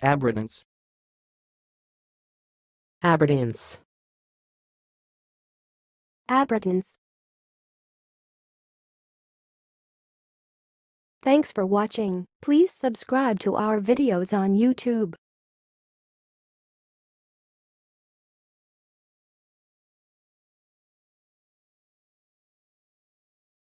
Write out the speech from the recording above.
Abradants. Abradants. Abradants. Thanks for watching. Please subscribe to our videos on YouTube.